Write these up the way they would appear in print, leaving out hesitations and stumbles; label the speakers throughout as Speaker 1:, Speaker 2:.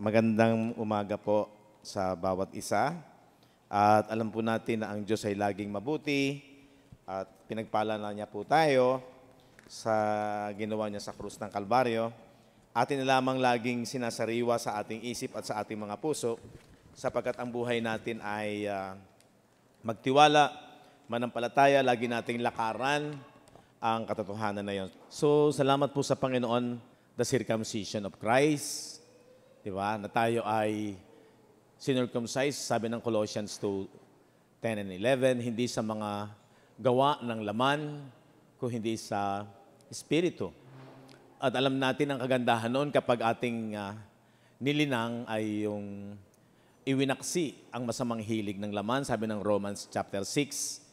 Speaker 1: Magandang umaga po sa bawat isa. At alam po natin na ang Diyos ay laging mabuti at pinagpala na niya po tayo sa ginawa niya sa krus ng Kalbaryo. Atin na lamang laging sinasariwa sa ating isip at sa ating mga puso sapagkat ang buhay natin ay magtiwala, manampalataya, lagi nating lakaran ang katotohanan na yun. So, salamat po sa Panginoon, the circumcision of Christ. Diba? Na tayo ay circumcised, sabi ng Colossians 2:10 and 11, hindi sa mga gawa ng laman, kung hindi sa Espiritu. At alam natin ang kagandahan noon kapag ating nilinang ay yung iwinaksi ang masamang hilig ng laman, sabi ng Romans chapter 6.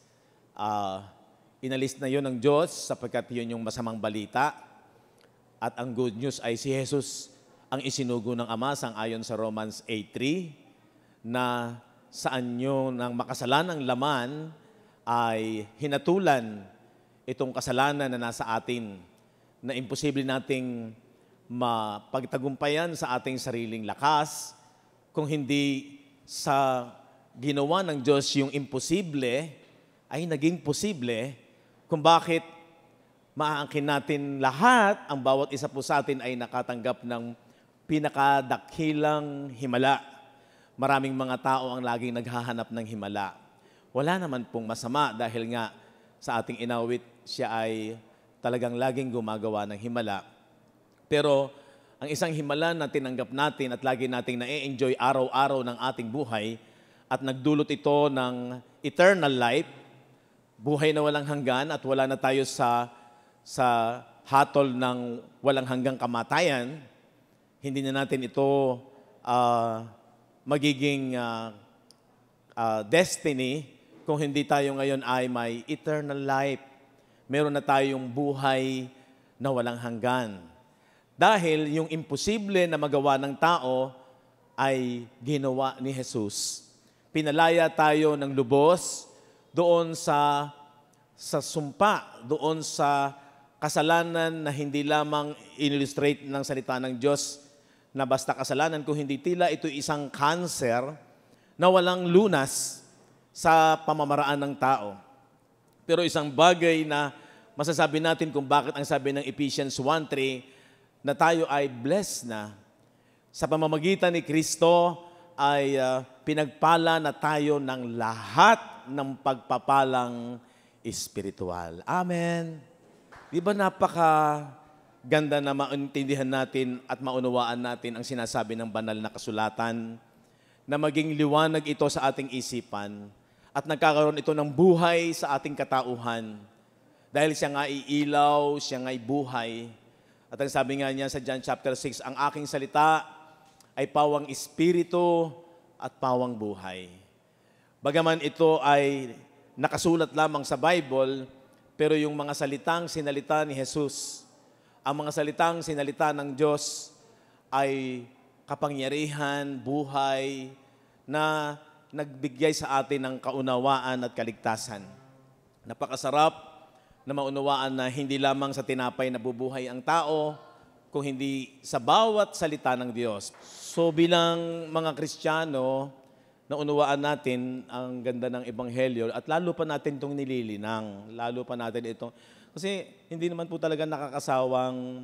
Speaker 1: Inalis na yun ng Diyos sapagkat yun yung masamang balita. At ang good news ay si Jesus ang isinugo ng Ama sang-ayon sa Romans 8:3 na saan nyo ng makasalanang laman ay hinatulan itong kasalanan na nasa atin na imposible nating mapagtagumpayan sa ating sariling lakas kung hindi sa ginawa ng Diyos yung imposible ay naging posible kung bakit maaangkin natin lahat, ang bawat isa po sa atin ay nakatanggap ng pinakadakilang himala. Maraming mga tao ang laging naghahanap ng himala. Wala naman pong masama dahil nga sa ating inawit, siya ay talagang laging gumagawa ng himala. Pero ang isang himala na tinanggap natin at lagi nating na-enjoy araw-araw ng ating buhay at nagdulot ito ng eternal life, buhay na walang hanggan at wala na tayo sa hatol ng walang hanggang kamatayan, hindi na natin ito magiging destiny kung hindi tayo ngayon ay may eternal life. Meron na tayong buhay na walang hanggan. Dahil yung imposible na magawa ng tao ay ginawa ni Jesus. Pinalaya tayo ng lubos doon sa sumpa, doon sa kasalanan na hindi lamang in-illustrate ng salita ng Diyos na basta kasalanan, kung hindi tila ito isang cancer na walang lunas sa pamamaraan ng tao. Pero isang bagay na masasabi natin kung bakit ang sabi ng Ephesians 1:3 na tayo ay blessed na sa pamamagitan ni Kristo ay pinagpala na tayo ng lahat ng pagpapalang espiritual. Amen. Di ba napakaganda na maintindihan natin at maunawaan natin ang sinasabi ng banal na kasulatan na maging liwanag ito sa ating isipan at nagkakaroon ito ng buhay sa ating katauhan. Dahil siya nga ay ilaw, siya nga ay buhay. At ang sabi nga niya sa John chapter 6, ang aking salita ay pawang espiritu at pawang buhay. Bagaman ito ay nakasulat lamang sa Bible, pero yung mga salitang sinalita ni Jesus, ang mga salitang sinalita ng Diyos ay kapangyarihan, buhay, na nagbigay sa atin ng kaunawaan at kaligtasan. Napakasarap na maunawaan na hindi lamang sa tinapay nabubuhay ang tao, kung hindi sa bawat salita ng Diyos. So bilang mga Kristiyano, naunawaan natin ang ganda ng Ebanghelyo at lalo pa natin itong nililinang. Lalo pa natin ito. Kasi hindi naman po talaga nakakasawang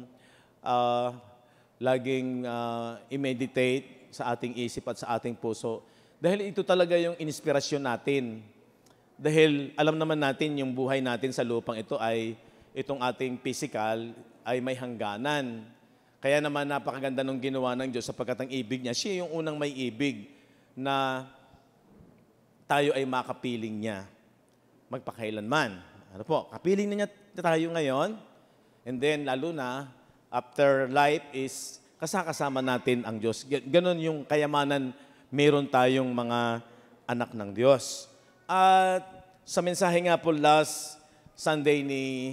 Speaker 1: laging i-meditate sa ating isip at sa ating puso. Dahil ito talaga yung inspirasyon natin. Dahil alam naman natin yung buhay natin sa lupang ito ay itong ating physical ay may hangganan. Kaya naman napakaganda ng ginawa ng Diyos sapagkat ang ibig niya, siya yung unang may ibig na tayo ay makapiling niya magpakailanman. Ano po, kapiling na niya tayo ngayon. And then, lalo na, after life is kasama natin ang Diyos. Ganon yung kayamanan, meron tayong mga anak ng Diyos. At sa mensahe nga po last Sunday ni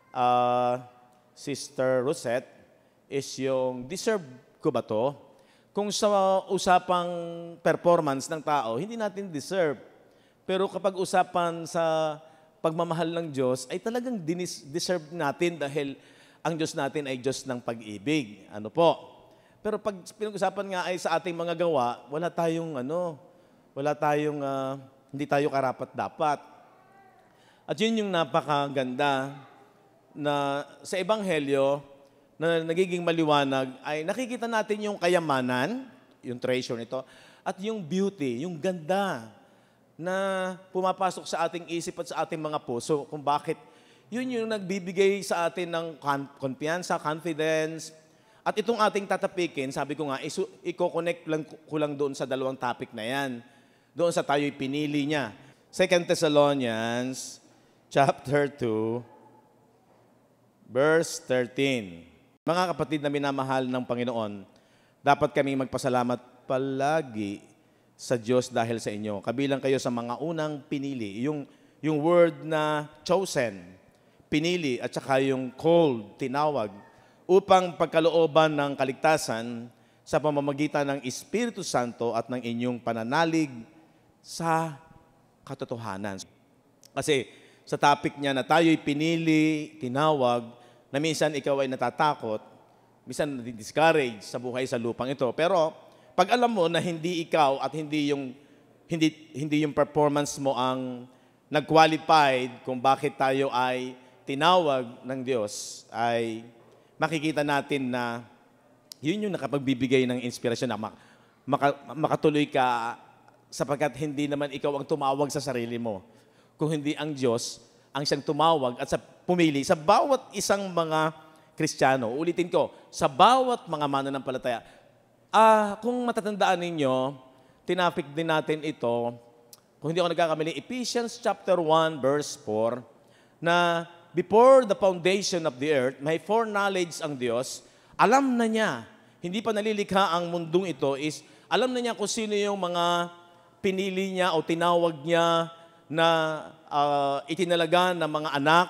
Speaker 1: Sister Rosette is yung, deserve ko ba to? Kung sa usapang performance ng tao, hindi natin deserve. Pero kapag usapan sa pagmamahal ng Diyos, ay talagang deserve natin dahil ang Diyos natin ay Diyos ng pag-ibig. Ano po? Pero pag pinag-usapan nga ay sa ating mga gawa, hindi tayo karapat-dapat. At yun yung napakaganda na sa Ebanghelyo na nagiging maliwanag ay nakikita natin yung kayamanan, yung treasure nito, at yung beauty, yung ganda na pumapasok sa ating isip at sa ating mga puso kung bakit yun yung nagbibigay sa atin ng kumpiyansa, confidence. At itong ating tatapikin, sabi ko nga, i-connect ko lang doon sa dalawang topic na yan. Doon sa tayo'y pinili niya. 2 Thessalonians chapter 2, verse 13. Mga kapatid na minamahal ng Panginoon, dapat kaming magpasalamat palagi sa Diyos dahil sa inyo. Kabilang kayo sa mga unang pinili. Yung word na chosen, pinili, at saka yung called, tinawag, upang pagkalooban ng kaligtasan sa pamamagitan ng Espiritu Santo at ng inyong pananalig sa katotohanan. Kasi sa topic niya na tayo'y pinili, tinawag, na minsan ikaw ay natatakot, minsan nadi-discourage sa buhay sa lupang ito. Pero pag alam mo na hindi ikaw at hindi yung performance mo ang nag-qualified kung bakit tayo ay tinawag ng Diyos, ay makikita natin na yun yung nakapagbibigay ng inspirasyon na makatuloy ka sapagkat hindi naman ikaw ang tumawag sa sarili mo. Kung hindi ang Diyos ang siyang tumawag at pumili sa bawat isang mga Kristiyano. Ulitin ko, sa bawat mga mananampalataya. Kung matatandaan ninyo, tinapik din natin ito, kung hindi ako nagkakamali, Ephesians chapter 1, verse 4, na before the foundation of the earth, may foreknowledge ang Diyos, alam na niya, hindi pa nalilikha ang mundong ito, is alam na niya kung sino yung mga pinili niya o tinawag niya na itinalaga ng mga anak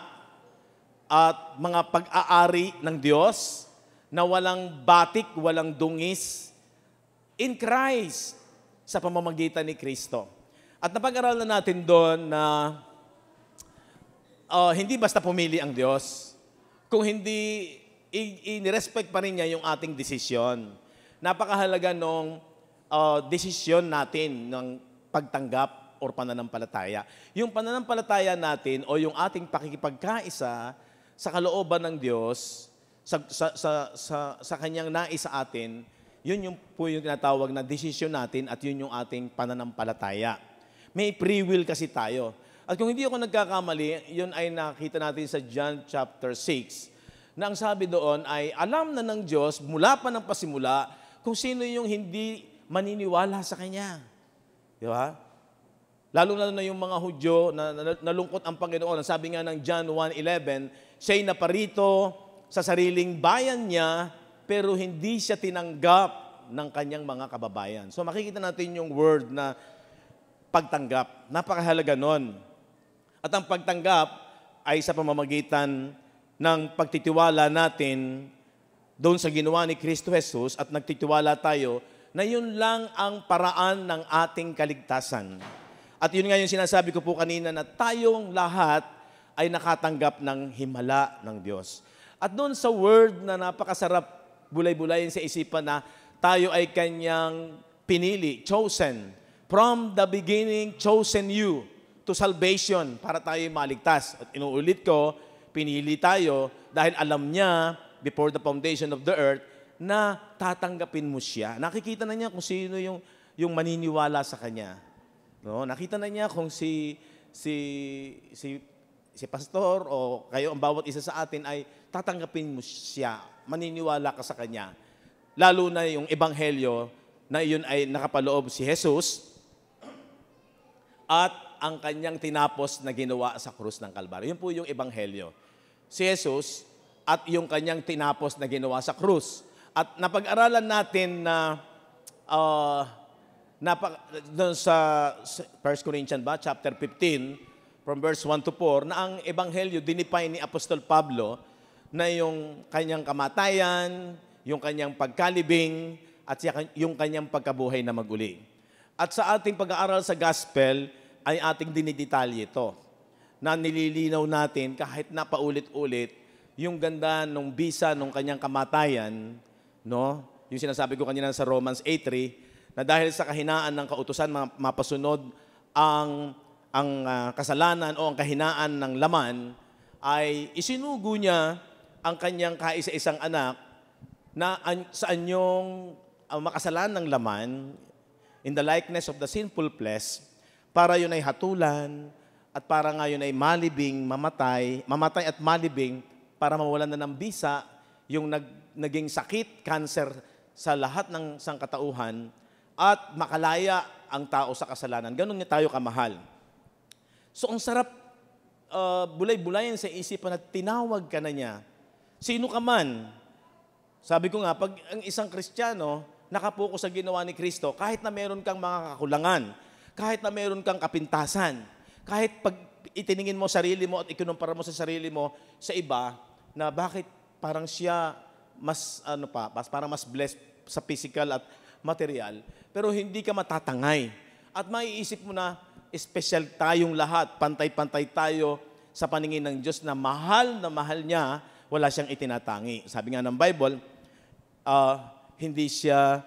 Speaker 1: at mga pag-aari ng Diyos na walang batik, walang dungis in Christ sa pamamagitan ni Kristo. At napag-aralan natin doon na hindi basta pumili ang Diyos, kung hindi i-respect pa rin niya yung ating desisyon. Napakahalaga nung desisyon natin ng pagtanggap or pananampalataya. Yung pananampalataya natin o yung ating pakikipagkaisa sa kalooban ng Diyos, sa Kanyang nais sa atin, yun yung po yung tinatawag na desisyon natin at yun yung ating pananampalataya. May free will kasi tayo. At kung hindi ako nagkakamali, yun ay nakita natin sa John chapter 6, na ang sabi doon ay alam na ng Diyos mula pa ng pasimula kung sino yung hindi maniniwala sa Kanya. Di ba? Lalo na yung mga Hudyo na nalungkot ang Panginoon. Sabi nga ng John 1:11, siya'y naparito sa sariling bayan niya, pero hindi siya tinanggap ng kanyang mga kababayan. So makikita natin yung word na pagtanggap. Napakahalaga nun. At ang pagtanggap ay sa pamamagitan ng pagtitiwala natin doon sa ginawa ni Kristo Jesus at nagtitiwala tayo na yun lang ang paraan ng ating kaligtasan. At yun nga yung sinasabi ko po kanina na tayong lahat ay nakatanggap ng himala ng Diyos. At doon sa word na napakasarap bulay-bulayin sa isipan na tayo ay Kanyang pinili, chosen. From the beginning, chosen you to salvation para tayo maligtas. At inuulit ko, pinili tayo dahil alam niya before the foundation of the earth na tatanggapin mo siya. Nakikita na niya kung sino yung maniniwala sa Kanya. No? Nakita na niya kung si pastor o kayo ang bawat isa sa atin ay tatanggapin mo siya, maniniwala ka sa Kanya. Lalo na yung ebanghelyo na iyon ay nakapaloob si Jesus at ang Kanyang tinapos na ginawa sa krus ng Kalbaryo. Yun po yung ebanghelyo. Si Jesus at yung Kanyang tinapos na ginawa sa krus. At napag-aralan natin na doon sa 1 Corinthians chapter 15, from verse 1 to 4, na ang ebanghelyo dinefine ni Apostol Pablo na yung kanyang kamatayan, yung kanyang pagkalibing, at yung kanyang pagkabuhay na maguli. At sa ating pag-aaral sa gospel, ay ating dinidetalye ito, na nililinaw natin kahit napaulit-ulit yung ganda nung bisa nung kanyang kamatayan, no? yung sinasabi ko kanina sa Romans 8:3, na dahil sa kahinaan ng kautusan mapasunod ang kasalanan o ang kahinaan ng laman, ay isinugo niya ang kanyang kaisa-isang anak na sa anyong makasalan ng laman in the likeness of the sinful flesh, para yun ay hatulan at para nga yun ay mamatay at malibing, para mawalan na ng bisa yung naging sakit, cancer sa lahat ng sangkatauhan, at makalaya ang tao sa kasalanan. Ganun niya tayo kamahal. So ang sarap bulay-bulayan sa isipan at tinawag ka na niya. Sino ka man? Sabi ko nga, pag ang isang Kristiyano nakapokus sa ginawa ni Kristo, kahit na meron kang mga kakulangan, kahit na meron kang kapintasan, kahit pag itiningin mo sarili mo at ikunumpara mo sa sarili mo sa iba, na bakit parang siya parang mas blessed sa physical at material, pero hindi ka matatangay. At maiisip mo na special tayong lahat, pantay-pantay tayo sa paningin ng Diyos, na mahal niya, wala siyang itinatangi. Sabi nga ng Bible, hindi siya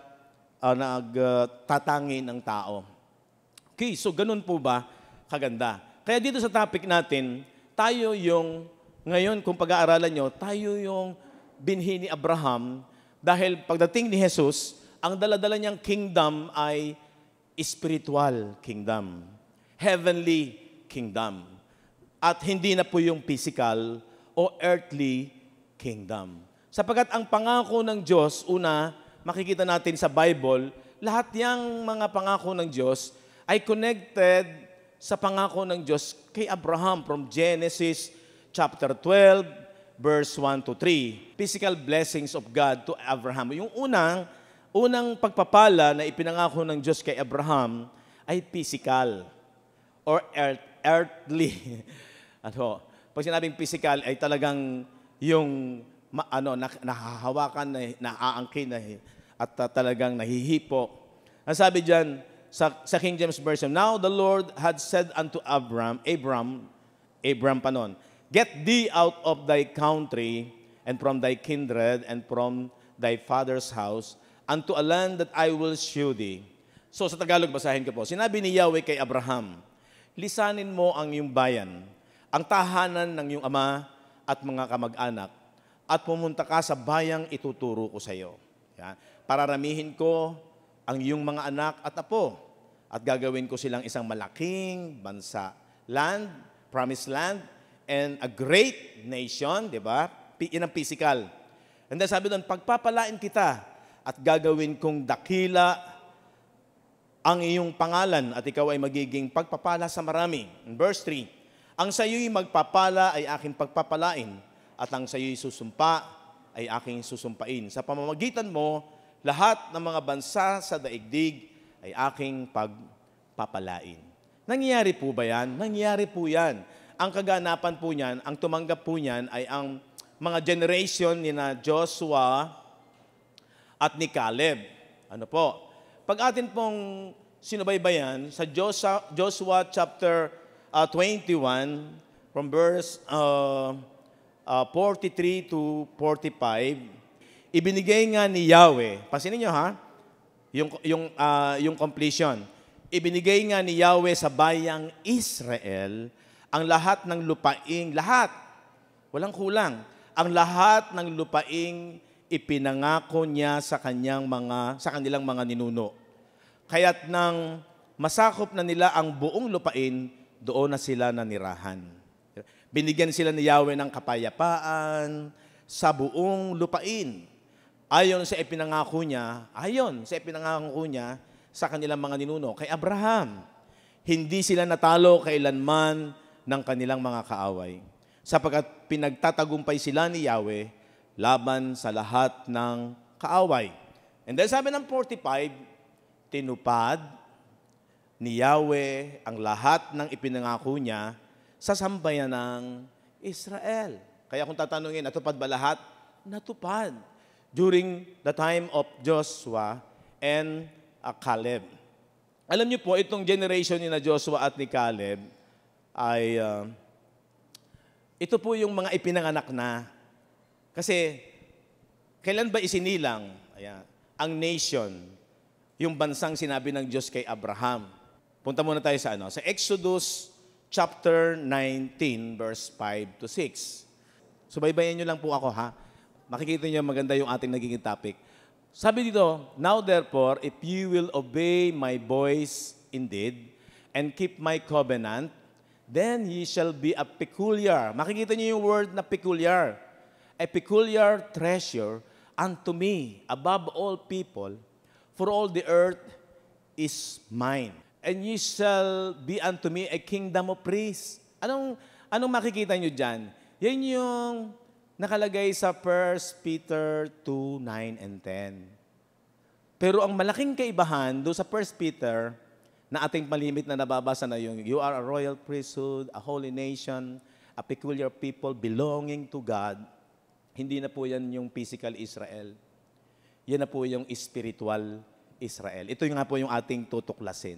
Speaker 1: nagtatangi ng tao. Okay, so ganun po ba kaganda? Kaya dito sa topic natin, tayo yung, ngayon kung pag-aaralan nyo, tayo yung binhi ni Abraham, dahil pagdating ni Jesus, ang dala-dala niyang kingdom ay spiritual kingdom, heavenly kingdom, at hindi na po yung physical o earthly kingdom. Sapagkat ang pangako ng Diyos, una, makikita natin sa Bible, lahat yang mga pangako ng Diyos ay connected sa pangako ng Diyos kay Abraham from Genesis chapter 12, verse 1 to 3. Physical blessings of God to Abraham. Yung unang pagpapala na ipinangako ng Diyos kay Abraham ay physical or earthly. Pag sinabing physical ay talagang yung nahahawakan, naaangkin at talagang nahihipo. Ang sabi diyan sa King James Version, "Now the Lord had said unto Abram pa nun, Get thee out of thy country and from thy kindred and from thy father's house unto a land that I will shew thee." So sa Tagalog, basahin ko po. Sinabi ni Yahweh kay Abraham, lisanin mo ang iyong bayan, ang tahanan ng iyong ama at mga kamag-anak, at pumunta ka sa bayang ituturo ko sa iyo. Yan. Pararamihin ko ang iyong mga anak at apo, at gagawin ko silang isang malaking bansa, land, promised land, and a great nation, di ba? Yan ang physical. And then sabi doon, pagpapalain kita at gagawin kong dakila ang iyong pangalan at ikaw ay magiging pagpapala sa marami. In verse 3, ang sayo'y magpapala ay aking pagpapalain at ang sayo'y susumpa ay aking susumpain. Sa pamamagitan mo, lahat ng mga bansa sa daigdig ay aking pagpapalain. Nangyayari po ba yan? Nangyayari po yan. Ang kaganapan po niyan, ang tumanggap po niyan ay ang mga generation ni na Joshua at ni Caleb. Ano po? Pag atin pong sinubaybayan sa Joshua chapter 21 from verse 43 to 45, ibinigay nga ni Yahweh, pansinin niyo ha, yung completion. Ibinigay nga ni Yahweh sa bayang Israel ang lahat ng lupaing, lahat, walang kulang, ang lahat ng lupaing ipinangako niya sa kanilang mga ninuno. Kaya't nang masakop na nila ang buong lupain, doon na sila nanirahan. Binigyan sila ni Yahweh ng kapayapaan sa buong lupain. Ayon sa ipinangako niya sa kanilang mga ninuno. Kay Abraham, hindi sila natalo kailanman ng kanilang mga kaaway, sapagkat pinagtatagumpay sila ni Yahweh laban sa lahat ng kaaway. And then sabi ng 45, tinupad ni Yahweh ang lahat ng ipinangako niya sa sambayan ng Israel. Kaya kung tatanungin, natupad ba lahat? Natupad. During the time of Joshua and Caleb. Alam niyo po, itong generation ni na Joshua at ni Caleb ay ito po yung mga ipinanganak na. Kasi kailan ba isinilang? Ayan. ang nation, yung bansang sinabi ng Diyos kay Abraham. Punta muna tayo sa sa Exodus chapter 19, verse 5 to 6. Subaybayan nyo lang po ako, ha? Makikita nyo maganda yung ating nagiging topic. Sabi dito, "Now therefore, if you will obey my voice indeed, and keep my covenant, then ye shall be a peculiar." Makikita nyo yung word na peculiar. "A peculiar treasure unto me above all people, for all the earth is mine. And ye shall be unto me a kingdom of priests." Anong makikita nyo dyan? Yan yung nakalagay sa 1 Peter 2, 9 and 10. Pero ang malaking kaibahan doon sa 1 Peter, na ating palimit na nababasa na yung, "You are a royal priesthood, a holy nation, a peculiar people belonging to God." Hindi na po yan yung physical Israel. Yan na po yung spiritual Israel. Ito yung nga po yung ating tutuklasin.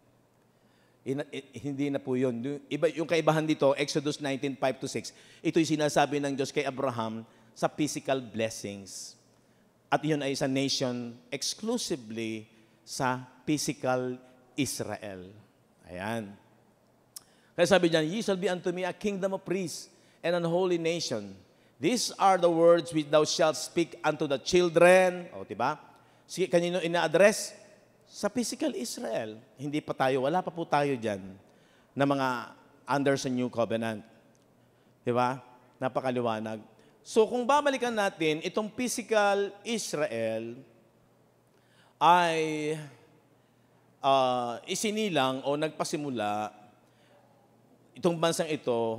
Speaker 1: Hindi na po yun. Yung kaibahan dito, Exodus 19, 5 to 6, ito yung sinasabi ng Diyos kay Abraham sa physical blessings. At yun ay sa nation exclusively sa physical Israel. Ayan. Kaya sabi diyan, "Ye shall be unto me a kingdom of priests and an holy nation. These are the words which thou shalt speak unto the children." O, diba? Kanino ina-address? Sa physical Israel. Hindi pa tayo, wala pa po tayo dyan na mga under sa New Covenant. Diba? Napakaliwanag. So, kung babalikan natin, itong physical Israel ay isinilang o nagpasimula itong bansang ito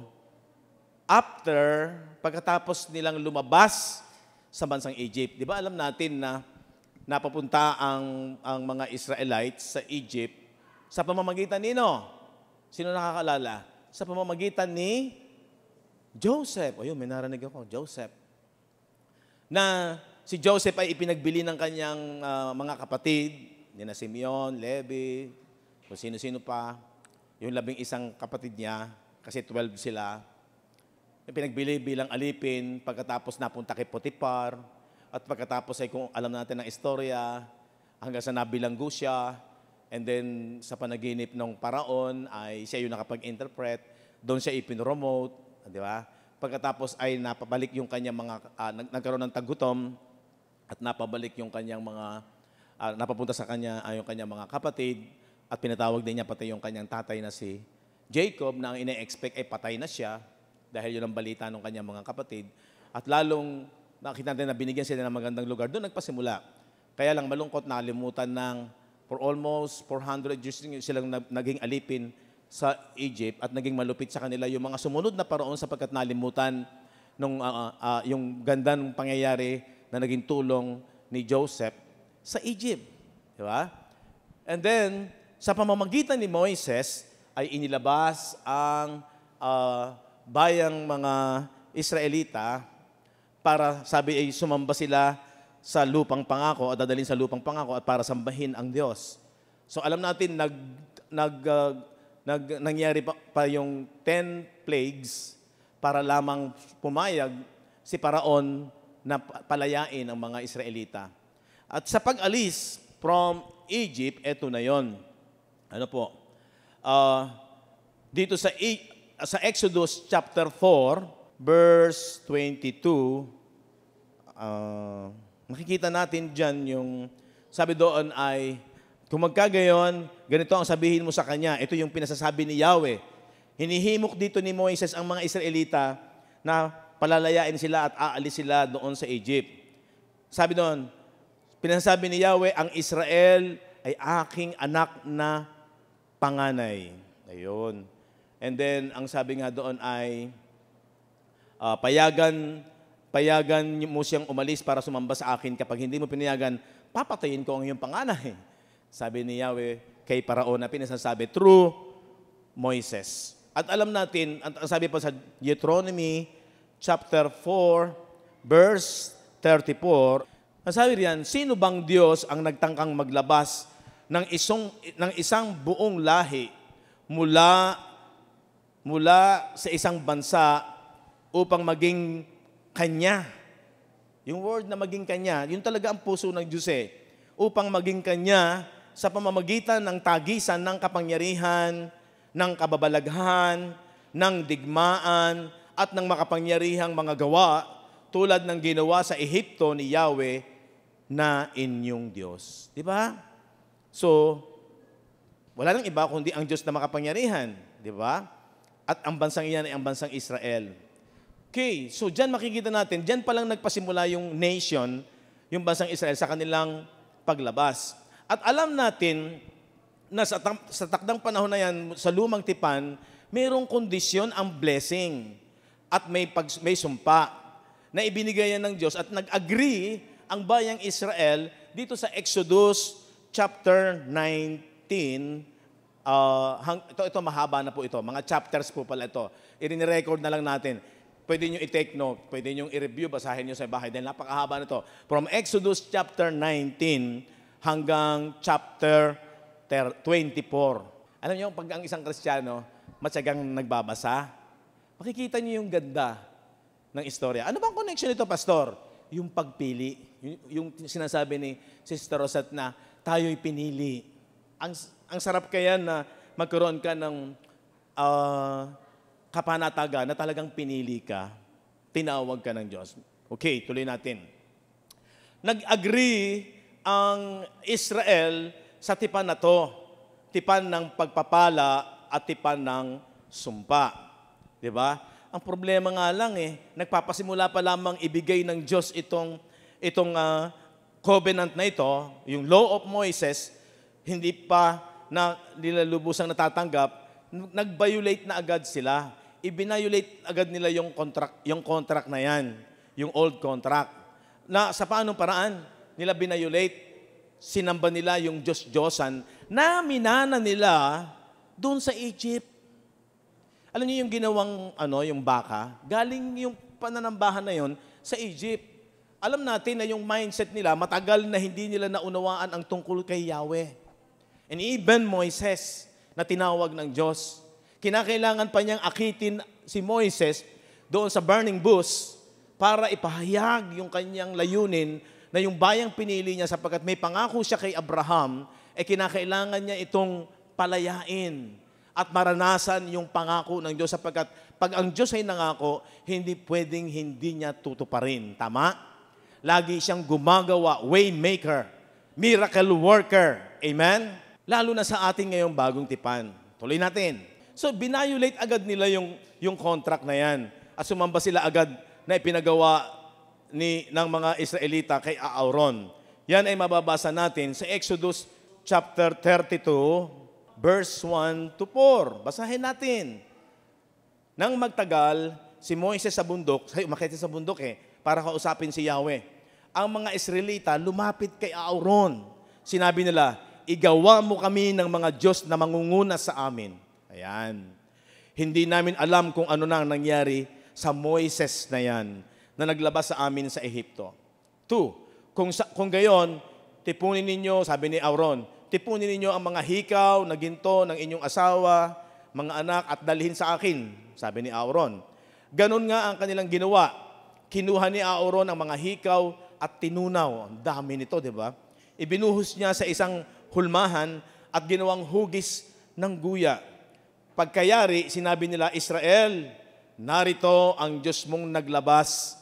Speaker 1: pagkatapos nilang lumabas sa bansang Egypt. Di ba alam natin na napapunta ang mga Israelites sa Egypt sa pamamagitan nino? Sino nakakalala? Sa pamamagitan ni Joseph. O yun, may narinig ako, Joseph. Na si Joseph ay ipinagbili ng kanyang mga kapatid, ni na Simeon, Levi, kung sino-sino pa, yung 11 kapatid niya, kasi 12 sila, pinagbili bilang alipin, pagkatapos napunta kay Potiphar, at pagkatapos ay kung alam natin ang istorya, hanggang sa nabilanggo siya, and then sa panaginip ng paraon, ay siya yung nakapag-interpret, doon siya ipinromote, di ba? Pagkatapos ay napabalik yung kanyang nagkaroon ng tagutom, at napabalik yung kanyang napapunta sa kanya yung kanyang mga kapatid, at pinatawag din niya pati yung kanyang tatay na si Jacob, na ang ina-expect ay patay na siya, dahil yun ang balita ng kanyang mga kapatid, at lalong nakita natin na binigyan sila ng magandang lugar, doon nagpasimula. Kaya lang malungkot, nakalimutan for almost 400 years silang naging alipin sa Egypt at naging malupit sa kanila yung mga sumunod na paraon sapagkat nalimutan yung ganda ng pangyayari na naging tulong ni Joseph sa Egypt. Di ba? And then, sa pamamagitan ni Moises, ay inilabas ang bayang mga Israelita para, sabi ay sumamba sila sa lupang pangako at dadalhin sa lupang pangako at para sambahin ang Diyos. So alam natin, nangyari pa yung 10 plagues para lamang pumayag si Paraon na palayain ang mga Israelita. At sa pag-alis from Egypt, eto na yon. Ano po? Dito sa Exodus chapter 4, verse 22, makikita natin dyan yung, sabi doon ay, kung magkagayon, ganito ang sabihin mo sa kanya. Ito yung pinasasabi ni Yahweh. Hinihimok dito ni Moises ang mga Israelita na palalayain sila at aalis sila doon sa Egypt. Sabi doon, pinasasabi ni Yahweh, ang Israel ay aking anak na panganay. Ayun. And then, ang sabi nga doon ay, payagan mo siyang umalis para sumamba sa akin. Kapag hindi mo pinayagan, papatayin ko ang iyong panganay. Sabi ni Yahweh kay Paraon na pinasasabi through Moises. At alam natin, ang sabi pa sa Deuteronomy chapter 4, verse 34, ang sabi riyan, sino bang Diyos ang nagtangkang maglabas ng isang buong lahi mula sa isang bansa upang maging kanya? Yung word na maging kanya, yun talaga ang puso ng Diyos eh. upang maging kanya sa pamamagitan ng tagisan ng kapangyarihan, ng kababalaghan, ng digmaan, at ng makapangyarihang mga gawa tulad ng ginawa sa Ehipto ni Yahweh na inyong Diyos. Di ba? So, wala nang iba kundi ang Diyos na makapangyarihan. Di ba? At ang bansang iyan ay ang bansang Israel. Okay, so dyan makikita natin, dyan palang nagpasimula yung nation, yung bansang Israel sa kanilang paglabas. At alam natin na sa takdang panahon na yan, sa lumang tipan, mayroong kondisyon ang blessing at may sumpa na ibinigay yan ng Diyos at nag-agree ang bayang Israel dito sa Exodus chapter 19. Ito mahaba na po ito. Mga chapters po pala ito. I-record na lang natin. Pwede nyo i-take note, pwede nyo i-review, basahin nyo sa bahay dahil napakahaba na ito. From Exodus chapter 19 hanggang chapter 24. Alam nyo, pag ang isang Kristiyano, matyagang nagbabasa, makikita nyo yung ganda ng istorya. Ano bang connection nito, Pastor? Yung pagpili. Yung sinasabi ni Sister Rosette na tayo'y pinili. Ang sarap kaya na magkaroon ka ng kapanatagan na talagang pinili ka, tinawag ka ng Diyos. Okay, tuloy natin. Nag-agree ang Israel sa tipan na to, tipan ng pagpapala at tipan ng sumpa. Diba? Ang problema nga lang nagpapasimula pa lamang ibigay ng Diyos itong covenant na ito, yung law of Moses, hindi pa na nilalubusang natatanggap, nag-violate na agad sila. I-violate agad nila yung contract na yan, yung old contract. Na sa paanong paraan nila binayolate? Sinamba nila yung Diyos-Diyosan na minana nila doon sa Egypt. Alam niyo yung ginawang yung baka, galing yung pananambahan na yon sa Egypt. Alam natin na yung mindset nila, matagal na hindi nila naunawaan ang tungkol kay Yahweh. And even Moises, na tinawag ng Diyos, kinakailangan pa niyang akitin si Moises doon sa burning bush para ipahayag yung kanyang layunin na yung bayang pinili niya sapagkat may pangako siya kay Abraham, kinakailangan niya itong palayain at maranasan yung pangako ng Diyos sapagkat pag ang Diyos ay nangako, hindi pwedeng hindi niya tutuparin. Tama? Lagi siyang gumagawa, way maker, miracle worker. Amen? Lalo na sa ating ngayong bagong tipan. Tuloy natin. So, binayolate agad nila yung contract na yan. At sumamba sila agad na ipinagawa ng mga Israelita kay Aaron. Yan ay mababasa natin sa Exodus chapter 32, verse 1 to 4. Basahin natin. Nang magtagal, si Moises sa bundok, umakyat sa bundok para kausapin si Yahweh. Ang mga Israelita lumapit kay Aaron. Sinabi nila, igawa mo kami ng mga Diyos na mangunguna sa amin. Ayan. Hindi namin alam kung ano nang nangyari sa Moises na yan na naglabas sa amin sa Ehipto. 2, kung gayon, tipunin ninyo, sabi ni Aaron, tipunin ninyo ang mga hikaw na ginto ng inyong asawa, mga anak at dalhin sa akin, sabi ni Aaron. Ganon nga ang kanilang ginawa. Kinuha ni Aaron ang mga hikaw at tinunaw. Ang dami nito, di ba? Ibinuhos niya sa isang hulmahan at ginawang hugis ng guya. Pagkayari, sinabi nila, Israel, narito ang Diyos mong naglabas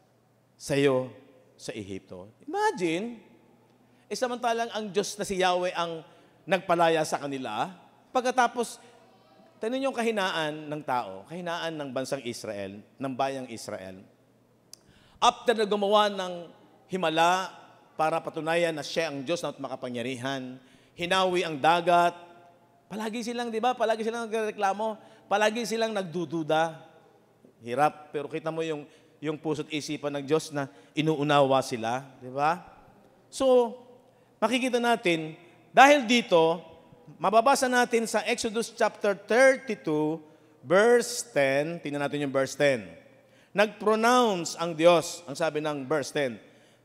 Speaker 1: sa iyo sa Ehipto. Imagine, samantalang ang Diyos na si Yahweh ang nagpalaya sa kanila, pagkatapos, tanin yung kahinaan ng tao, kahinaan ng bansang Israel, ng bayang Israel. After na gumawa ng himala para patunayan na siya ang Diyos na makapangyarihan, hinawi ang dagat, palagi silang, di ba? Palagi silang nagreklamo. Palagi silang nagdududa. Hirap. Pero kita mo yung puso't isipan ng Diyos na inuunawa sila. Di ba? So, makikita natin, dahil dito, mababasa natin sa Exodus chapter 32, verse 10. Tingnan natin yung verse 10. Nag-pronounce ang Diyos. Ang sabi ng verse 10.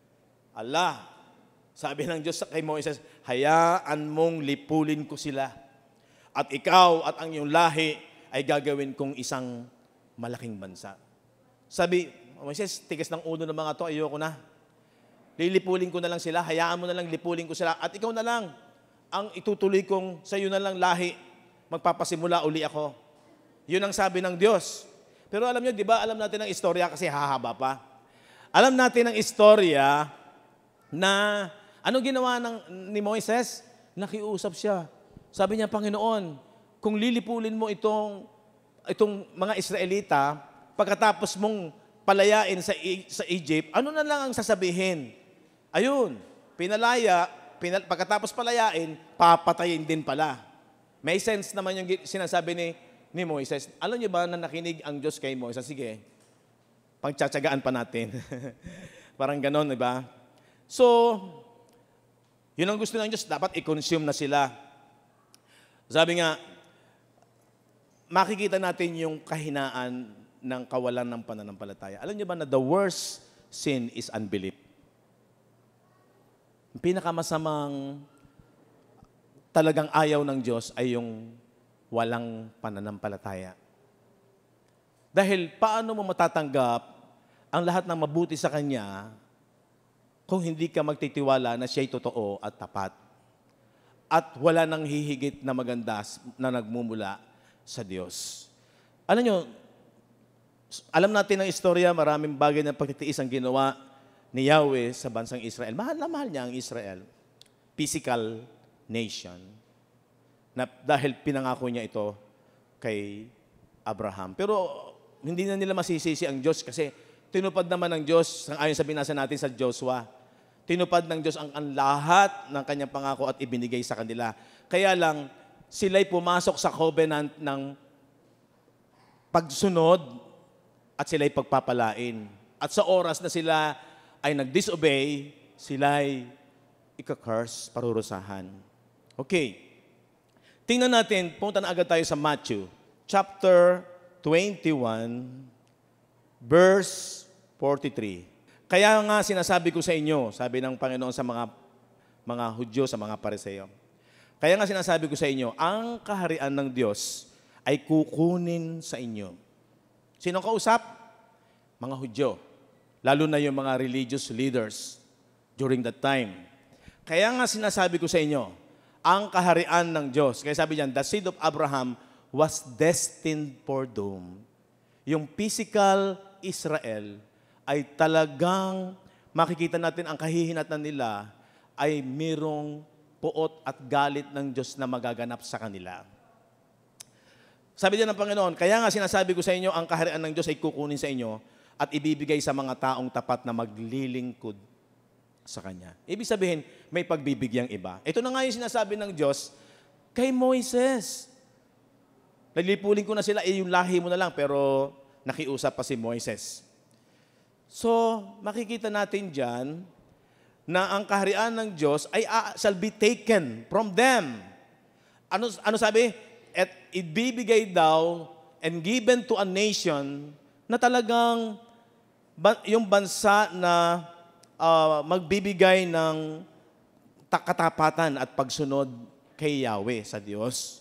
Speaker 1: Allah, sabi ng Diyos kay Moises, hayaan mong lipulin ko sila. At ikaw at ang iyong lahi ay gagawin kong isang malaking bansa. Sabi, Moises, tigas ng ulo ng mga to, ayoko na. lilipulin ko na lang sila, hayaan mo na lang lipulin ko sila, at ikaw na lang ang itutuloy kong sa iyo na lang lahi, magpapasimula uli ako. Yun ang sabi ng Diyos. Pero alam nyo, di ba, alam natin ang istorya kasi hahaba pa. Alam natin ang istorya na anong ginawa ni Moises? Nakiusap siya. Sabi niya, Panginoon, kung lilipulin mo itong mga Israelita, pagkatapos mong palayain sa Egypt, ano na lang ang sasabihin? Ayun, pagkatapos palayain, papatayin din pala. May sense naman yung sinasabi ni Moises. Alam niyo ba na nakinig ang Diyos kay Moises? Sige, pagtsatsagaan pa natin. Parang ganon, di ba? So, yun ang gusto ng Diyos, dapat i-consume na sila. Sabi nga, makikita natin yung kahinaan ng kawalan ng pananampalataya. Alam niyo ba na the worst sin is unbelief? Ang pinakamasamang talagang ayaw ng Diyos ay yung walang pananampalataya. Dahil paano mo matatanggap ang lahat ng mabuti sa Kanya kung hindi ka magtitiwala na Siya'y totoo at tapat? At wala nang hihigit na maganda na nagmumula sa Diyos. Alam nyo, alam natin ang istorya, maraming bagay na pagtitiis ang ginawa ni Yahweh sa bansang Israel. Mahal na mahal niya ang Israel. Physical nation. Dahil pinangako niya ito kay Abraham. Pero hindi na nila masisisi ang Diyos kasi tinupad naman ng Diyos, ayon sa binasa natin sa Joshua, tinupad ng Diyos ang lahat ng kanyang pangako at ibinigay sa kanila. Kaya lang, sila'y pumasok sa covenant ng pagsunod at sila'y pagpapalain. At sa oras na sila ay nag-disobey, sila'y ika-curse, parurusahan. Okay. Tingnan natin, punta na agad tayo sa Matthew, chapter 21, verse 43. Kaya nga sinasabi ko sa inyo, sabi ng Panginoon sa mga Hudyo, sa mga Pariseo, kaya nga sinasabi ko sa inyo, ang kaharian ng Diyos ay kukunin sa inyo. Sino kausap? Mga Hudyo. Lalo na yung mga religious leaders during that time. Kaya nga sinasabi ko sa inyo, ang kaharian ng Diyos. Kaya sabi niyan, the seed of Abraham was destined for doom. Yung physical Israel ay talagang makikita natin ang kahihinatnan nila ay mirong puot at galit ng Diyos na magaganap sa kanila. Sabi din ng Panginoon, kaya nga sinasabi ko sa inyo, ang kaharian ng Diyos ay kukunin sa inyo at ibibigay sa mga taong tapat na maglilingkod sa Kanya. Ibig sabihin, may pagbibigyang iba. Ito na nga yung sinasabi ng Diyos kay Moises. Naglipulin ko na sila, yung lahi mo na lang, pero nakiusap pa si Moises. So, makikita natin dyan na ang kaharian ng Diyos ay shall be taken from them. Ano sabi? At ibibigay daw and given to a nation na talagang yung bansa na magbibigay ng katapatan at pagsunod kay Yahweh sa Diyos.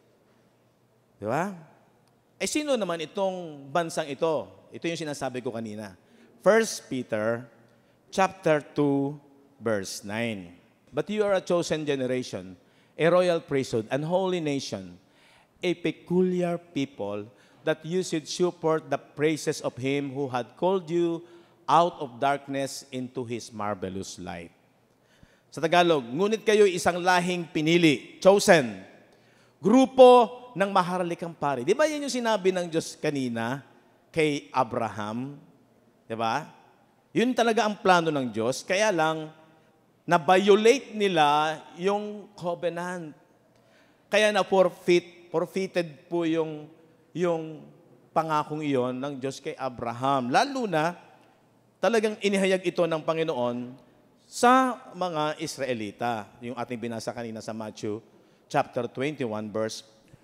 Speaker 1: Di ba? Eh sino naman itong bansang ito? Ito yung sinasabi ko kanina. 1 Peter chapter 2 verse 9. But you are a chosen generation, a royal priesthood, and holy nation, a peculiar people, that you should support the praises of Him who had called you out of darkness into His marvelous light. Sa Tagalog, ngunit kayo isang lahing pinili, chosen, grupo ng maharlikang pari. Di ba yan yung sinabi ng Diyos kanina kay Abraham? Di ba? Yun talaga ang plano ng Diyos. Kaya lang, na-violate nila yung covenant. Kaya forfeited po yung pangakong iyon ng Diyos kay Abraham. Lalo na, talagang inihayag ito ng Panginoon sa mga Israelita. Yung ating binasa kanina sa Matthew chapter 21, verse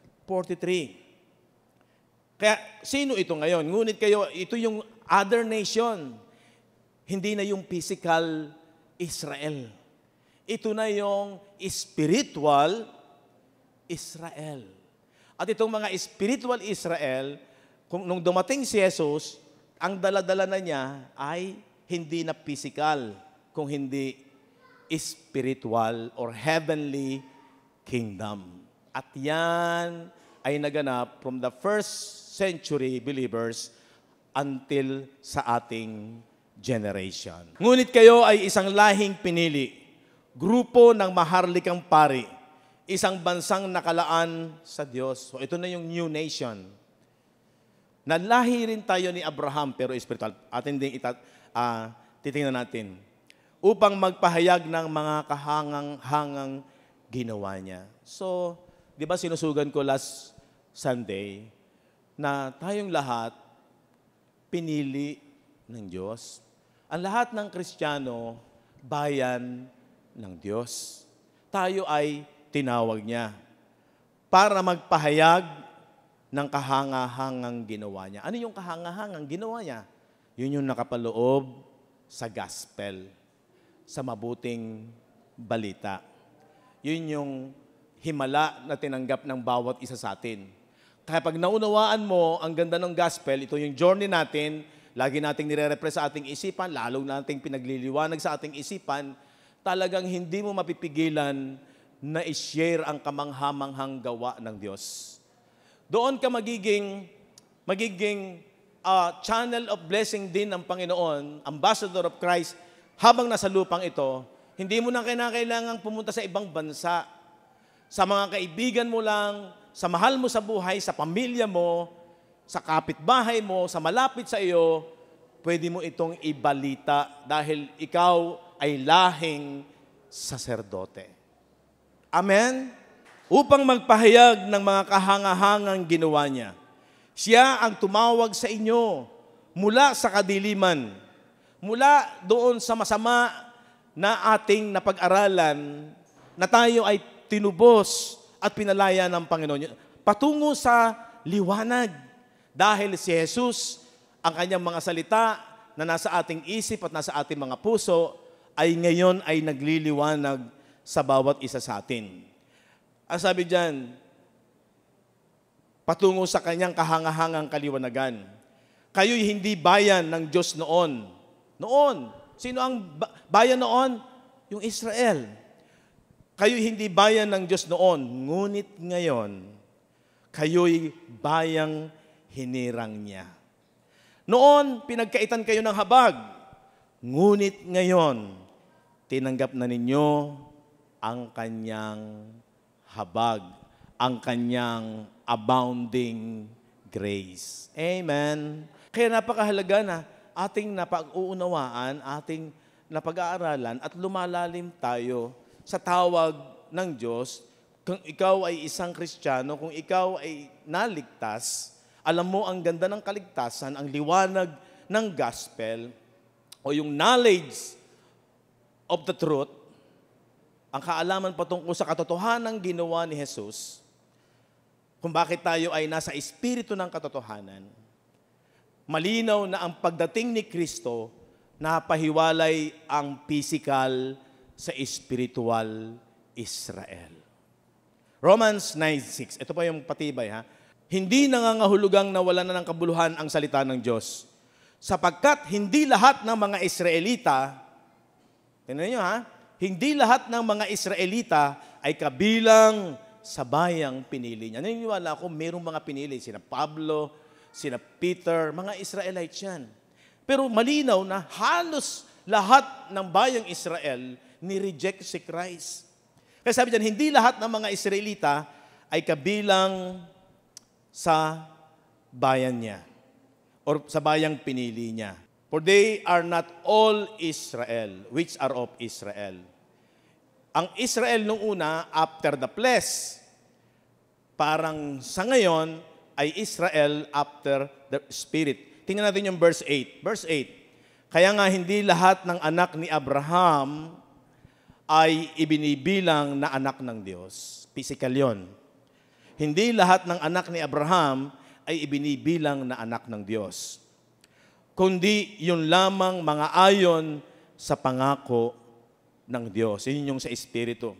Speaker 1: 43. Kaya, sino ito ngayon? Ngunit kayo, ito yung other nation. Hindi na yung physical Israel. Ito na yung spiritual Israel. At itong mga spiritual Israel, nung dumating si Jesus, ang dala-dala na niya ay hindi na physical. kung hindi spiritual or heavenly kingdom. At yan ay naganap from the first century believers until sa ating generation. Ngunit kayo ay isang lahing pinili, grupo ng maharlikang pari, isang bansang nakalaan sa Diyos. So ito na yung new nation. Nalahi rin tayo ni Abraham pero spiritual. Atin din titingnan natin. Upang magpahayag ng mga kahangang-hangang ginawa niya. So, di ba sinusugan ko last Sunday na tayong lahat pinili ng Diyos. Ang lahat ng Kristiyano, bayan ng Diyos. Tayo ay tinawag niya para magpahayag ng kahangahangang ginawa niya. Ano yung kahangahangang ginawa niya? Yun yung nakapaloob sa gospel, sa mabuting balita. Yun yung himala na tinanggap ng bawat isa sa atin. Kaya pag naunawaan mo ang ganda ng gospel, ito yung journey natin, lagi nating nire-repress sa ating isipan, lalo nating pinagliliwanag sa ating isipan, talagang hindi mo mapipigilan na i-share ang kamanghamanghang gawa ng Diyos. Doon ka magiging channel of blessing din ng Panginoon, ambassador of Christ, habang nasa lupang ito, hindi mo na kailangang pumunta sa ibang bansa. Sa mga kaibigan mo lang, sa mahal mo sa buhay, sa pamilya mo, sa kapitbahay mo, sa malapit sa iyo, pwede mo itong ibalita dahil ikaw ay lahing saserdote. Amen? Upang magpahayag ng mga kahangahangang ginawa niya. Siya ang tumawag sa inyo mula sa kadiliman, mula doon sa masama na ating napag-aralan, na tayo ay tinubos at pinalaya ng Panginoon, patungo sa liwanag. Dahil si Jesus, ang kanyang mga salita na nasa ating isip at nasa ating mga puso, ay ngayon ay nagliliwanag sa bawat isa sa atin. Ang sabi diyan, patungo sa kanyang kahangahangang kaliwanagan. Kayo'y hindi bayan ng Diyos noon. Noon. Sino ang bayan noon? Yung Israel. Kayo'y hindi bayan ng Diyos noon. Ngunit ngayon, kayo'y bayang hinirang niya. Noon, pinagkaitan kayo ng habag. Ngunit ngayon, tinanggap na ninyo ang kanyang habag, ang kanyang abounding grace. Amen. Kaya napakahalaga na ating napag-uunawaan, ating napag-aaralan at lumalalim tayo sa tawag ng Diyos. Kung ikaw ay isang Kristiyano, kung ikaw ay naligtas, alam mo ang ganda ng kaligtasan, ang liwanag ng gospel, o yung knowledge of the truth, ang kaalaman patungkol sa katotohanan ng ginawa ni Jesus, kung bakit tayo ay nasa espiritu ng katotohanan, malinaw na ang pagdating ni Kristo, napahiwalay ang physical sa spiritual Israel. Romans 9:6. Ito pa yung patibay, ha? Hindi nangangahulugang nawala na ng kabuluhan ang salita ng Diyos. Sapagkat hindi lahat ng mga Israelita, tingnan nyo, ha? Hindi lahat ng mga Israelita ay kabilang sa bayang pinili niya. Naniniwala ako, mayroong mga pinili. Sina Pablo, sina Peter, mga Israelites yan. Pero malinaw na halos lahat ng bayang Israel ni-reject si Christ. Kaya sabi dyan, hindi lahat ng mga Israelita ay kabilang sa bayan niya or sa bayang pinili niya. For they are not all Israel, which are of Israel. Ang Israel nung una, after the flesh, parang sa ngayon, ay Israel after the Spirit. Tingnan natin yung verse 8. Verse 8. Kaya nga hindi lahat ng anak ni Abraham ay ibinibilang na anak ng Diyos. Physical yon. Hindi lahat ng anak ni Abraham ay ibinibilang na anak ng Diyos. Kundi yun lamang mga ayon sa pangako ng Diyos. Yun yung sa Espiritu.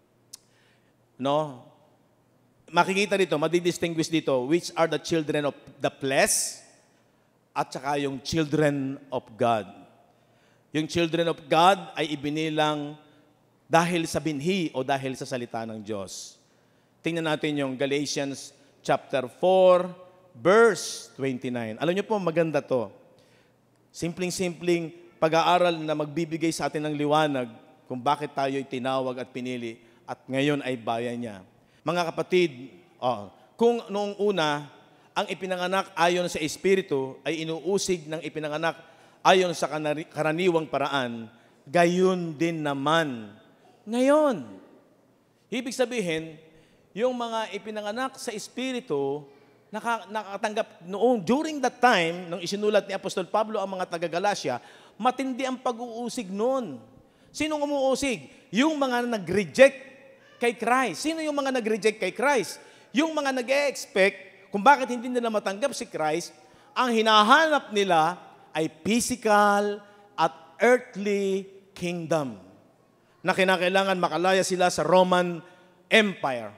Speaker 1: No? Makikita dito, madidistinguish dito, which are the children of the flesh at saka yung children of God. Yung children of God ay ibinilang dahil sa binhi o dahil sa salita ng Diyos. Tingnan natin yung Galatians chapter 4, verse 29. Alam niyo po, maganda to. Simpleng-simpleng pag-aaral na magbibigay sa atin ng liwanag kung bakit tayo'y tinawag at pinili at ngayon ay bayan niya. Mga kapatid, kung noong una, ang ipinanganak ayon sa Espiritu ay inuusig ng ipinanganak ayon sa karaniwang paraan, gayon din naman ngayon. Ibig sabihin, yung mga ipinanganak sa Espiritu, nakatanggap noong, during that time, nung isinulat ni Apostol Pablo ang mga taga-Galacia, matindi ang pag-uusig noon. Sinong umuusig? Yung mga nag-reject kay Christ. Sino yung mga nag-reject kay Christ? Yung mga nag-expect kung bakit hindi nila matanggap si Christ, ang hinahanap nila ay physical at earthly kingdom na kinakailangan makalaya sila sa Roman Empire.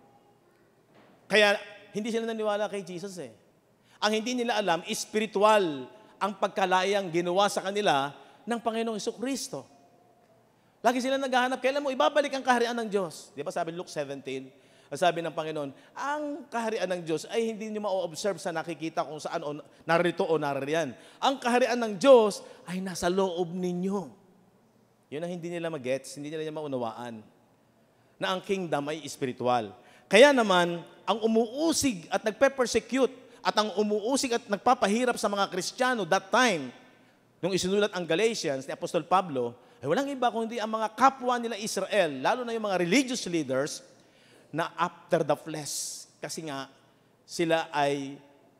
Speaker 1: Kaya hindi sila naniwala kay Jesus eh. Ang hindi nila alam, spiritual ang pagkalayang ginawa sa kanila ng Panginoong Jesucristo. Lagi sila naghahanap, kailan mo ibabalik ang kaharian ng Diyos? Di ba sabi Luke 17, sabi ng Panginoon, ang kaharian ng Diyos ay hindi niyo ma-observe sa nakikita kung saan o narito o naririyan. Ang kaharian ng Diyos ay nasa loob ninyo. Yun ang hindi nila mag-gets, hindi nila maunawaan. Na ang kingdom ay spiritual. Kaya naman, ang umuusig at nagpe-persecute at ang umuusig at nagpapahirap sa mga Kristiyano that time, nung isinulat ang Galatians ni Apostol Pablo, ay walang iba kundi ang mga kapwa nila Israel, lalo na yung mga religious leaders, na after the flesh. Kasi nga, sila ay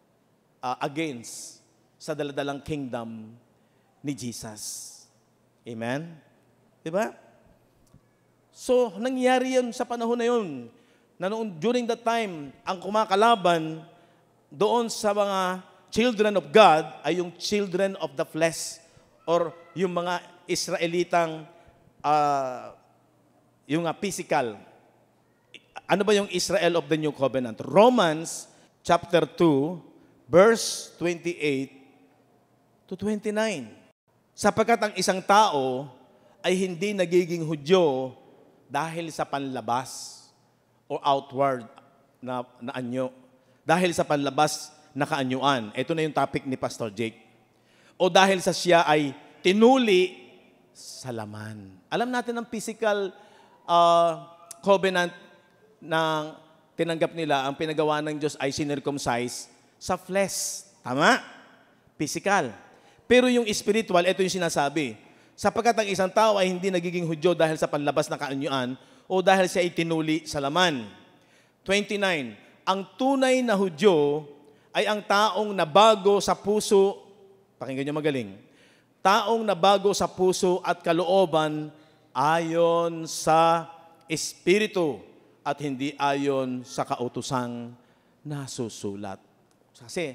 Speaker 1: against sa daladalang kingdom ni Jesus. Amen? Diba? So, nangyari yun sa panahon na yun, na noon, during that time, ang kumakalaban doon sa mga children of God ay yung children of the flesh or yung mga Israelitang yung physical. Ano ba yung Israel of the New Covenant? Romans chapter 2, verse 28 to 29. Sapagkat ang isang tao ay hindi nagiging Hudyo dahil sa panlabas o outward na anyo. Dahil sa panlabas na kaanyuan. Ito na yung topic ni Pastor Jake. O dahil sa siya ay tinuli sa laman. Alam natin ang physical covenant na tinanggap nila, ang pinagawa ng Diyos ay sinircumcise sa flesh. Tama? Physical. Pero yung spiritual, ito yung sinasabi. Sapagkat ang isang tao ay hindi nagiging Hudyo dahil sa panlabas na kaanyuan o dahil siya ay tinuli sa laman. 29. Ang tunay na Hudyo ay ang taong nabago sa puso, pakinggan niyo magaling, taong nabago sa puso at kalooban ayon sa Espiritu at hindi ayon sa kautosang nasusulat. Kasi,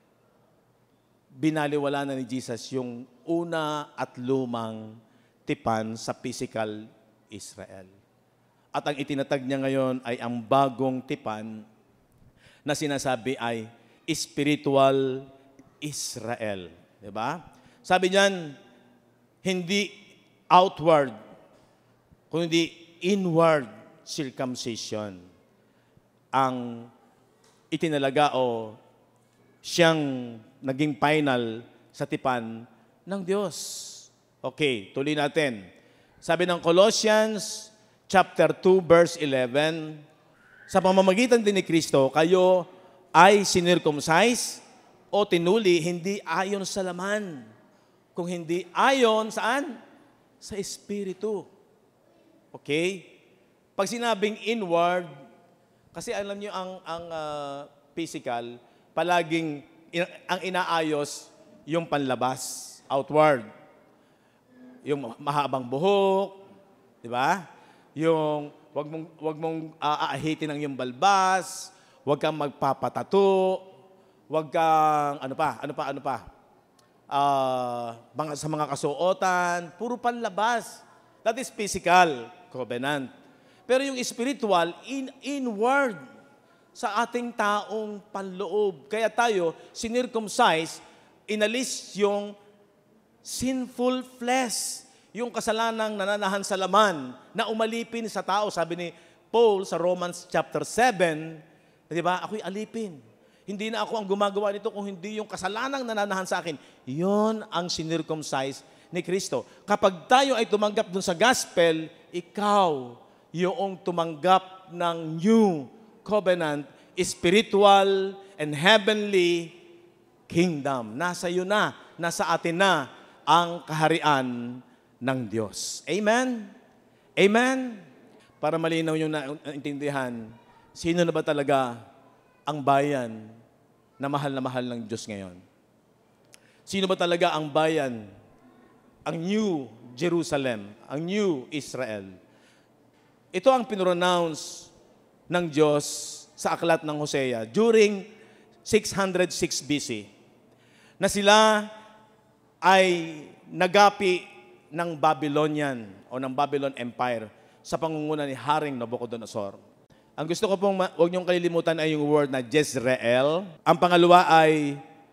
Speaker 1: binaliwala na ni Jesus yung una at lumang tipan sa physical Israel. At ang itinatag niya ngayon ay ang bagong tipan na sinasabi ay spiritual Israel. Diba? Sabi niyan, hindi outward, kundi inward circumcision ang itinalaga o siyang naging final sa tipan ng Diyos. Okay, tuloy natin. Sabi ng Colossians chapter 2 verse 11, sa pamamagitan din ni Kristo, kayo ay sinircumcise o tinuli hindi ayon sa laman, kung hindi ayon saan? Sa Espiritu. Okay? Pag sinabing inward, kasi alam niyo ang physical, palaging ang inaayos yung panlabas, outward. Yung mahabang buhok, di ba? Yung wag mong aahitin ang iyong balbas, wag kang magpapatato, wag kang ano pa? Sa mga kasuotan, puro panlabas. That is physical covenant. Pero yung spiritual, inward sa ating taong panloob. Kaya tayo, sinircumcise, inalis yung sinful flesh. Yung kasalanang nananahan sa laman na umalipin sa tao. Sabi ni Paul sa Romans chapter 7, di ba? Ako'y alipin. Hindi na ako ang gumagawa nito kung hindi yung kasalanang nananahan sa akin. Yon ang sinircumcise ni Kristo. Kapag tayo ay tumanggap dun sa gospel, ikaw yung tumanggap ng new covenant, spiritual and heavenly kingdom. Nasa iyo na, nasa atin na ang kaharian ng Diyos. Amen? Amen? Para malinaw yung naintindihan, sino na ba talaga ang bayan na mahal ng Diyos ngayon? Sino ba talaga ang bayan, ang New Jerusalem, ang New Israel? Ito ang pinronounce ng Diyos sa aklat ng Hosea during 606 BC na sila ay nagapi ng Babylonian o ng Babylon Empire sa pangunguna ni Haring Nabucodonosor. Ang gusto ko pong huwag niyong kalilimutan ay yung word na Jezreel. Ang pangalawa ay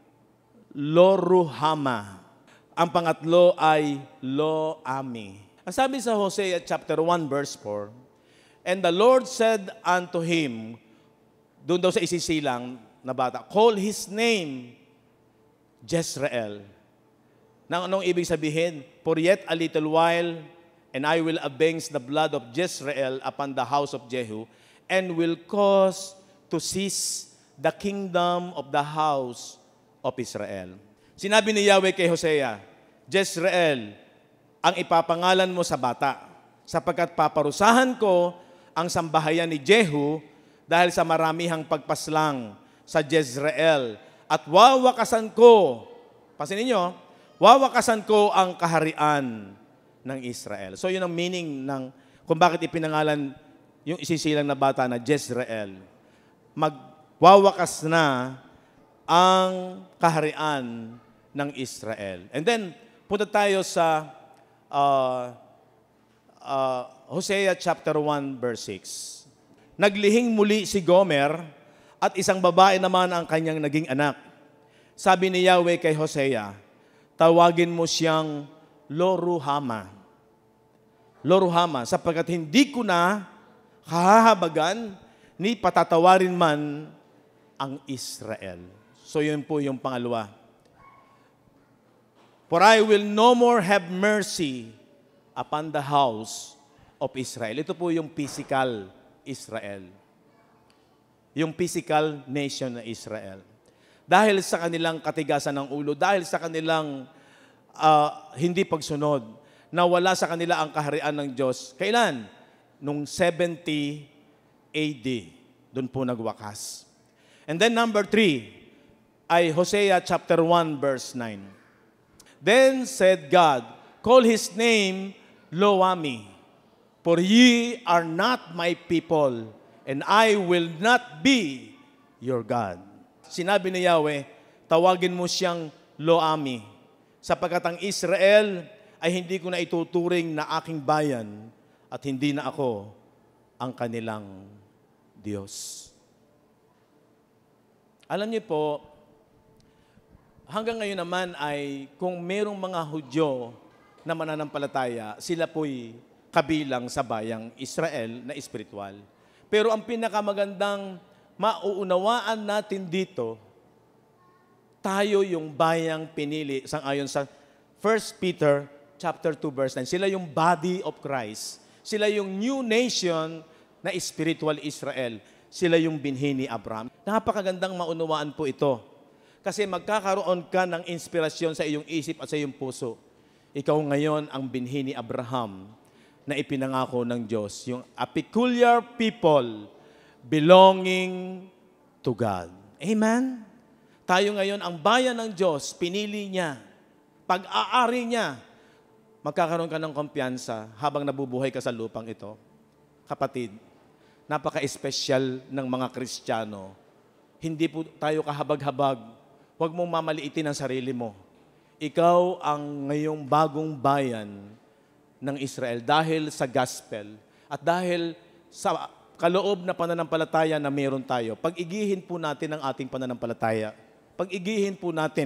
Speaker 1: Loruhama. Ang pangatlo ay Lo-ami. Ang sabi sa Hosea chapter 1 verse 4, "And the Lord said unto him," doon daw sa isisilang na bata, "Call his name Jezreel." Nang anong ibig sabihin? "For yet a little while, and I will avenge the blood of Jezreel upon the house of Jehu, and will cause to cease the kingdom of the house of Israel." Sinabi ni Yahweh kay Hosea, Jezreel ang ipapangalan mo sa bata, sapagkat paparusahan ko ang sambahayan ni Jehu dahil sa maramihang pagpaslang sa Jezreel, at wawakasan ko, pansinin niyo, wawakasan ko ang kaharian ng Israel. So yun ang meaning ng kung bakit ipinangalan yung isisilang na bata na Jezreel. Magwawakas na ang kaharian ng Israel. And then, punta tayo sa Hosea chapter 1 verse 6. "Naglihing muli si Gomer at isang babae naman ang kanyang naging anak. Sabi ni Yahweh kay Hosea, tawagin mo siyang Loruhama. Loruhama, sapagkat hindi ko na kahahabagan ni patatawarin man ang Israel." So yun po yung pangalawa. "For I will no more have mercy upon the house of Israel." Ito po yung physical Israel. Yung physical nation na Israel. Dahil sa kanilang katigasan ng ulo, dahil sa kanilang hindi pagsunod, nawala sa kanila ang kaharian ng Diyos. Kailan? Nung 70 AD. Doon po nagwakas. And then number 3 ay Hosea chapter 1 verse 9. "Then said God, call his name Lo-ami, for ye are not my people, and I will not be your God." Sinabi ni Yahweh, tawagin mo siyang Lo-ami, sapagkat ang Israel ay hindi ko na ituturing na aking bayan at hindi na ako ang kanilang Diyos. Alam niyo po, hanggang ngayon naman ay kung merong mga Hudyo na mananampalataya, sila po'y kabilang sa bayang Israel na espiritual. Pero ang pinakamagandang mauunawaan natin dito, tayo yung bayang pinili sangayon sa 1 Peter chapter 2 verse 9. Sila yung body of Christ. Sila yung new nation na spiritual Israel. Sila yung binhi ni Abraham. Napakagandang maunawaan po ito. Kasi magkakaroon ka ng inspirasyon sa iyong isip at sa iyong puso. Ikaw ngayon ang binhi ni Abraham na ipinangako ng Diyos. Yung a peculiar people belonging to God. Amen? Tayo ngayon, ang bayan ng Diyos, pinili niya. Pag-aari niya, magkakaroon ka ng kumpiyansa habang nabubuhay ka sa lupang ito. Kapatid, napaka-espesyal ng mga Kristiyano. Hindi po tayo kahabag-habag. Huwag mong mamaliitin ang sarili mo. Ikaw ang ngayong bagong bayan ng Israel dahil sa gospel at dahil sa kaloob na pananampalataya na meron tayo. Pag-igihin po natin ang ating pananampalataya. Pag-igihin po natin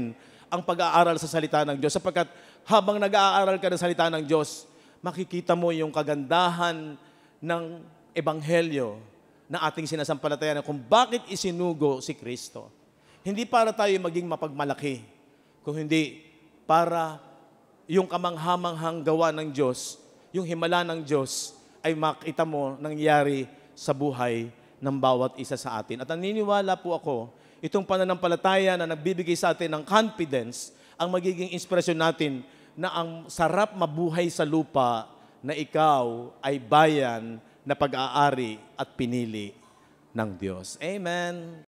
Speaker 1: ang pag-aaral sa salita ng Diyos. Sapagkat habang nag-aaral ka ng salita ng Diyos, makikita mo yung kagandahan ng Ebanghelyo na ating sinasampalatayan kung bakit isinugo si Kristo. Hindi para tayo maging mapagmalaki, kung hindi para yung kamanghamanghang gawa ng Diyos, yung himala ng Diyos, ay makita mo nangyari sa buhay ng bawat isa sa atin. At naniniwala po ako, itong pananampalataya na nagbibigay sa atin ng confidence, ang magiging inspirasyon natin na ang sarap mabuhay sa lupa na ikaw ay bayan na pag-aari at pinili ng Diyos. Amen.